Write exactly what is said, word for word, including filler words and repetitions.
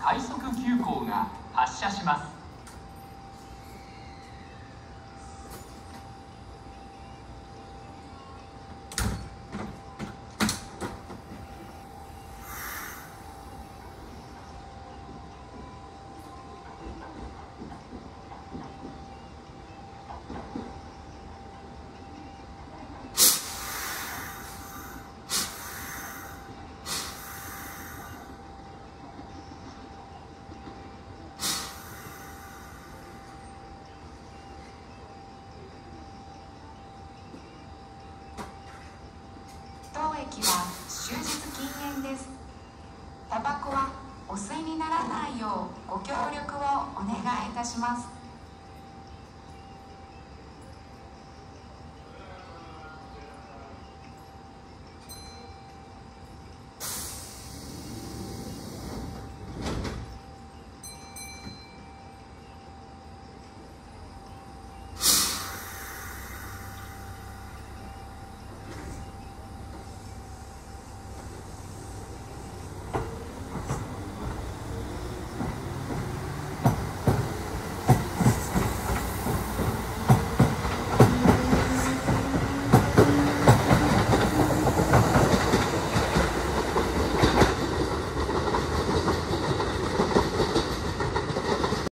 快速急行が発車します。 当駅は終日禁煙です。タバコはお吸いにならないようご協力をお願いいたします。